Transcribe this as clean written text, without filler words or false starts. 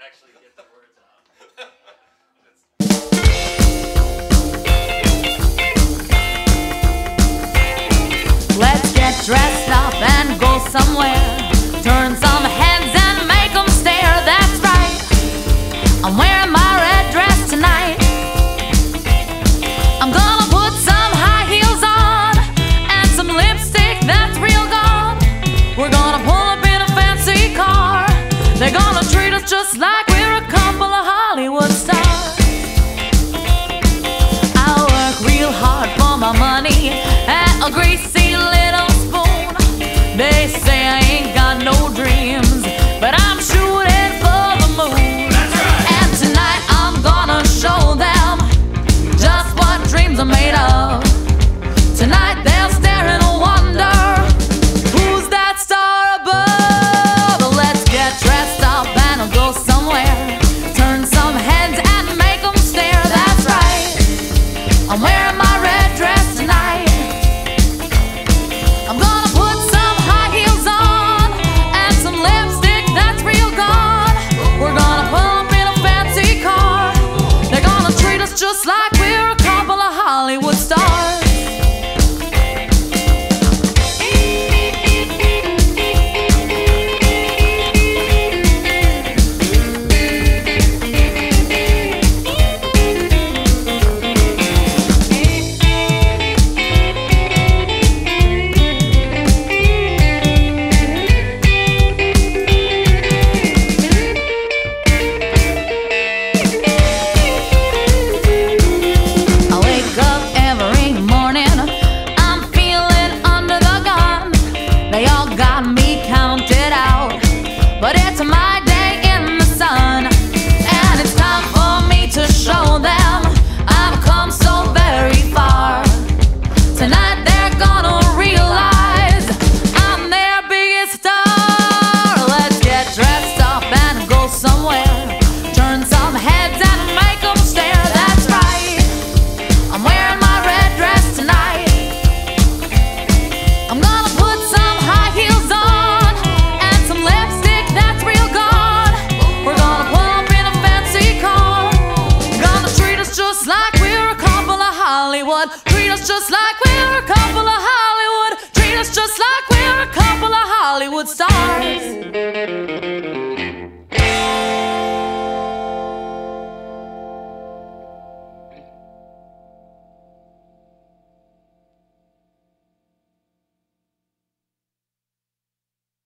actually get the words out. Let's get dressed up and go somewhere. Turn some heads and make them stare. That's right, I'm wearing my red dress tonight. I'm gonna put some high heels on and some lipstick that's real gone. We're gonna pull up in a fancy car. They're gonna treat us just like we're a couple of Hollywood stars. I work real hard for my money at a greasy little spoon. They say I ain't got no dreams, but I'm shooting for the moon. That's right. And tonight I'm gonna show them just what dreams are made of. Tonight they'll stare and wonder, who's that star above? Let's get dressed up and go somewhere. Turn some heads and make them stare. That's right, I'm wearing my red dress tonight. I'm gonna put some high heels on and some lipstick that's real gone. We're gonna pull up in a fancy car. They're gonna treat us just like we're a couple of Hollywood stars. They all got me counted out, but it's my day in the sun, and it's time for me to show them I've come so very far. Tonight they're gonna realize I'm their biggest star. Let's get dressed up and go somewhere. Turn some heads and make them stare. That's right, I'm wearing my red dress tonight. I'm gonna put some high heels on and some lipstick that's real gone. We're gonna pull up in a fancy car. Gonna treat us just like we're a couple of Hollywood. Treat us just like we're a couple of Hollywood. Treat us just like we're a couple of Hollywood stars.